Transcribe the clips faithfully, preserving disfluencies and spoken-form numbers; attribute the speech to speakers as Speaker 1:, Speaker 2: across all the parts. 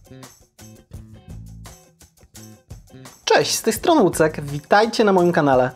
Speaker 1: Cześć, z tej strony Ucek, witajcie na moim kanale.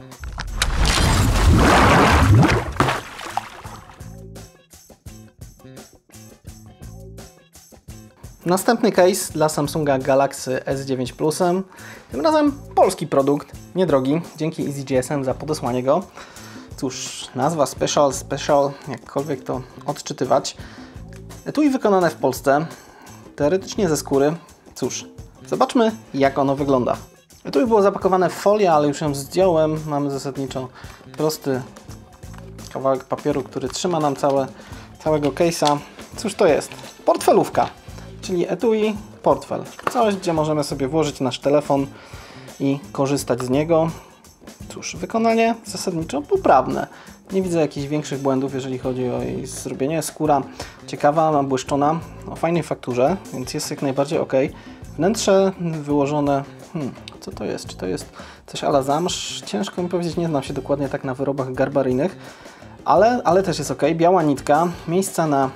Speaker 1: Następny case dla Samsunga Galaxy S dziewięć Plus. Tym razem polski produkt, niedrogi, dzięki Easy G S M za podesłanie go. Cóż, nazwa Special, Special, jakkolwiek to odczytywać. Etui wykonane w Polsce, teoretycznie ze skóry. Cóż, zobaczmy, jak ono wygląda. Etui było zapakowane w folię, ale już ją zdjąłem. Mamy zasadniczo prosty kawałek papieru, który trzyma nam całe, całego case'a. Cóż to jest? Portfelówka, czyli etui, portfel. Coś, gdzie możemy sobie włożyć nasz telefon i korzystać z niego. Cóż, wykonanie zasadniczo poprawne. Nie widzę jakichś większych błędów, jeżeli chodzi o jej zrobienie. Skóra ciekawa, błyszczona, o fajnej fakturze, więc jest jak najbardziej ok. Wnętrze wyłożone, hmm, co to jest? Czy to jest coś a la zamsz? Ciężko mi powiedzieć, nie znam się dokładnie tak na wyrobach garbaryjnych, ale, ale też jest ok. Biała nitka, miejsca na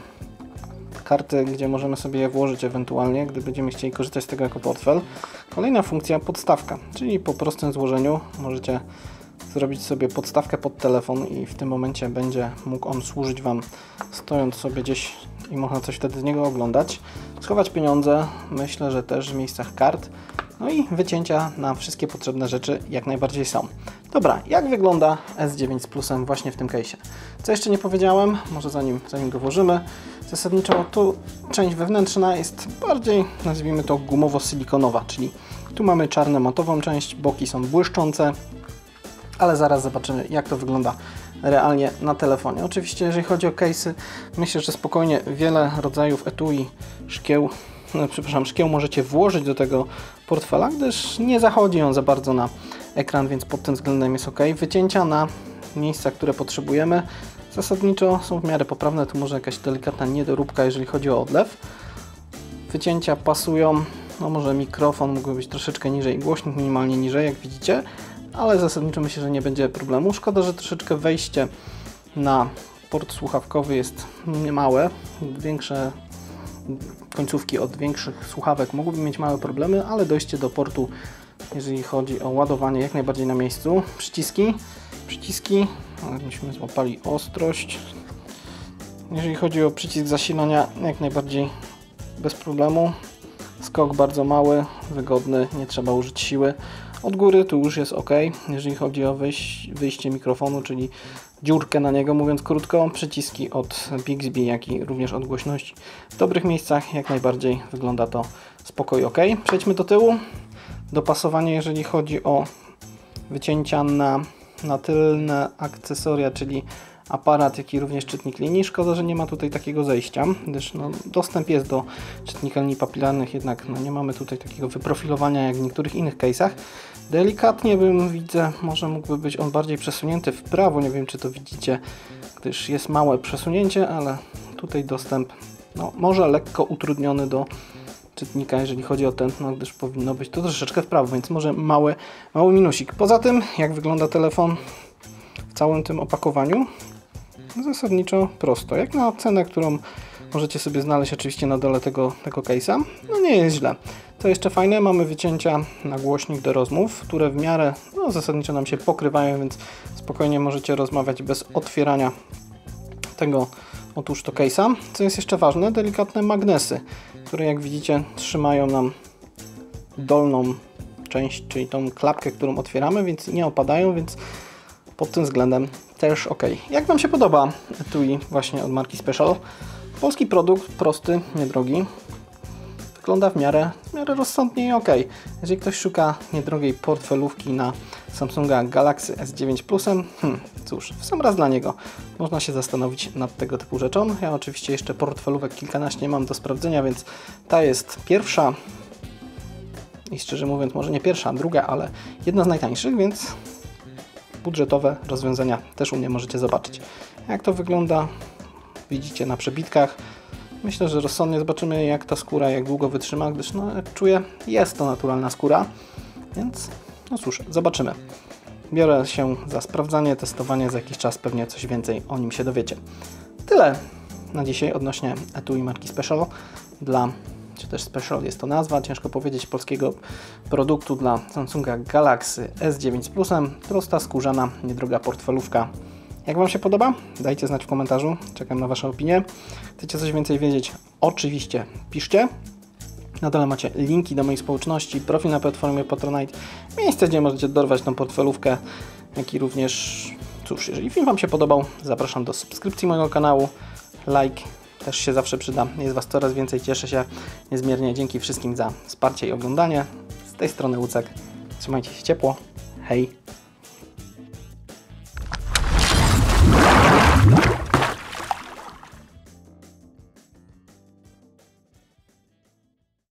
Speaker 1: karty, gdzie możemy sobie je włożyć ewentualnie, gdy będziemy chcieli korzystać z tego jako portfel. Kolejna funkcja, podstawka, czyli po prostym złożeniu możecie zrobić sobie podstawkę pod telefon i w tym momencie będzie mógł on służyć Wam stojąc sobie gdzieś i można coś wtedy z niego oglądać. Schować pieniądze, myślę, że też w miejscach kart. No i wycięcia na wszystkie potrzebne rzeczy jak najbardziej są. Dobra, jak wygląda S dziewięć z Plusem właśnie w tym case'ie? Co jeszcze nie powiedziałem, może zanim, zanim go włożymy. Zasadniczo tu część wewnętrzna jest bardziej, nazwijmy to, gumowo-silikonowa, czyli tu mamy czarną matową część, boki są błyszczące, ale zaraz zobaczymy, jak to wygląda realnie na telefonie. Oczywiście, jeżeli chodzi o case'y, myślę, że spokojnie wiele rodzajów etui, szkieł, no, przepraszam, szkieł możecie włożyć do tego portfela, gdyż nie zachodzi on za bardzo na ekran, więc pod tym względem jest ok. Wycięcia na miejsca, które potrzebujemy, zasadniczo są w miarę poprawne. Tu może jakaś delikatna niedoróbka, jeżeli chodzi o odlew. Wycięcia pasują, no może mikrofon mógłby być troszeczkę niżej, głośnik minimalnie niżej, jak widzicie, ale zasadniczo myślę, że nie będzie problemu. Szkoda, że troszeczkę wejście na port słuchawkowy jest małe. Większe końcówki od większych słuchawek mogłyby mieć małe problemy, ale dojście do portu, jeżeli chodzi o ładowanie, jak najbardziej na miejscu. Przyciski, przyciski, myśmy złapali ostrość. Jeżeli chodzi o przycisk zasilania, jak najbardziej bez problemu. Skok bardzo mały, wygodny, nie trzeba użyć siły. Od góry tu już jest ok, jeżeli chodzi o wyjście, wyjście mikrofonu, czyli dziurkę na niego, mówiąc krótko. Przyciski od Bixby, jak i również od głośności w dobrych miejscach, jak najbardziej wygląda to spoko i ok. Przejdźmy do tyłu. Dopasowanie, jeżeli chodzi o wycięcia na, na tylne akcesoria, czyli aparat, jak i również czytnik linii. Szkoda, że nie ma tutaj takiego zejścia, gdyż no, dostęp jest do czytnika linii papilarnych, jednak no, nie mamy tutaj takiego wyprofilowania jak w niektórych innych case'ach. Delikatnie bym widzę, może mógłby być on bardziej przesunięty w prawo, nie wiem czy to widzicie, gdyż jest małe przesunięcie, ale tutaj dostęp no, może lekko utrudniony do czytnika, jeżeli chodzi o tętno, gdyż powinno być to troszeczkę w prawo, więc może mały, mały minusik. Poza tym, jak wygląda telefon w całym tym opakowaniu? Zasadniczo prosto, jak na cenę, którą możecie sobie znaleźć oczywiście na dole tego, tego case'a, no nie jest źle. Co jeszcze fajne, mamy wycięcia na głośnik do rozmów, które w miarę, no zasadniczo nam się pokrywają, więc spokojnie możecie rozmawiać bez otwierania tego, otóż to case'a. Co jest jeszcze ważne, delikatne magnesy, które jak widzicie trzymają nam dolną część, czyli tą klapkę, którą otwieramy, więc nie opadają, więc pod tym względem też ok. Jak Wam się podoba etui właśnie od marki Special? Polski produkt, prosty, niedrogi. Wygląda w miarę, w miarę rozsądnie i ok. Jeżeli ktoś szuka niedrogiej portfelówki na Samsunga Galaxy S dziewięć Plus, hmm, cóż, w sam raz dla niego. Można się zastanowić nad tego typu rzeczą. Ja oczywiście jeszcze portfelówek kilkanaście mam do sprawdzenia, więc ta jest pierwsza i szczerze mówiąc może nie pierwsza, druga, ale jedna z najtańszych, więc budżetowe rozwiązania też u mnie możecie zobaczyć. Jak to wygląda, widzicie na przebitkach. Myślę, że rozsądnie zobaczymy, jak ta skóra, jak długo wytrzyma, gdyż no, jak czuję, jest to naturalna skóra, więc no cóż, zobaczymy. Biorę się za sprawdzanie, testowanie, za jakiś czas pewnie coś więcej o nim się dowiecie. Tyle na dzisiaj odnośnie etui marki Special dla czy też Special jest to nazwa, ciężko powiedzieć, polskiego produktu dla Samsunga Galaxy S dziewięć z Plusem. Prosta, skórzana, niedroga portfelówka. Jak Wam się podoba? Dajcie znać w komentarzu, czekam na Wasze opinie. Chcecie coś więcej wiedzieć? Oczywiście piszcie. Na dole macie linki do moich społeczności, profil na platformie Patronite, miejsce, gdzie możecie dorwać tą portfelówkę, jak i również, cóż, jeżeli film Wam się podobał, zapraszam do subskrypcji mojego kanału, like też się zawsze przyda, jest Was coraz więcej, cieszę się niezmiernie, dzięki wszystkim za wsparcie i oglądanie. Z tej strony Łucek, trzymajcie się ciepło, hej!